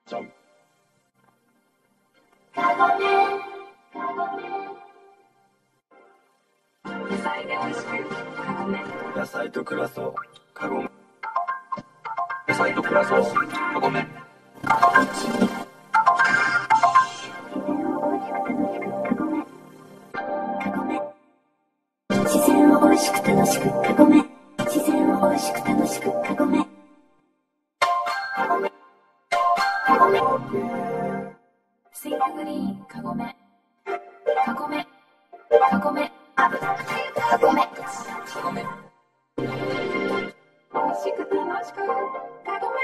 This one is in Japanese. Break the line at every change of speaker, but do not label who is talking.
じゃん。
野菜で美味しくカゴメ。
野菜と暮らそうカゴメ。野菜と暮らそうカゴメ。
自然を美味しく楽しくカゴメ。自然を美味しく楽しくカゴメ。
シンクグリーンカゴメ。カゴメ。カゴメ。
カゴメ。
カゴメ。
美味しく楽しくカゴメ。